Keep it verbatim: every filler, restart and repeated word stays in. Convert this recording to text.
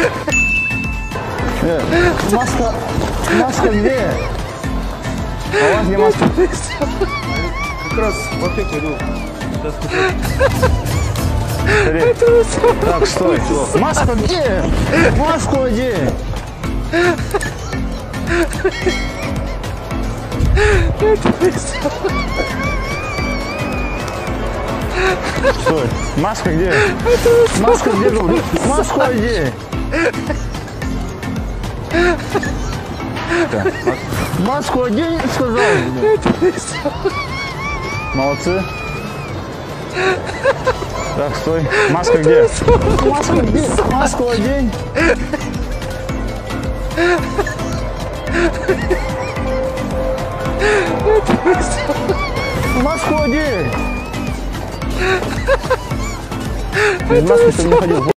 Э, маска, маска где? А у вас где маска? Как раз в аптеку иду. Так, стой. Маска где? Маску где? Стой. Маска где? Маска где, говорю? Маску где? Так. Маску одень, сказал. Молодцы. Так, стой. Маска где? Маска где? Маску одень. Маску одень. Без маски ты не ходил.